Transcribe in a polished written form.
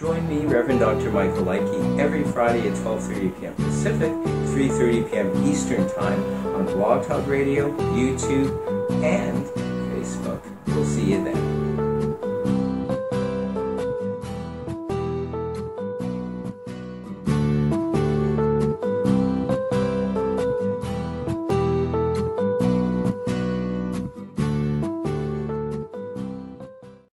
Join me, Reverend Dr. Michael Likey, every Friday at 12:30 p.m. Pacific, 3:30 p.m. Eastern Time on Blog Talk Radio, YouTube, and Facebook. We'll see you then.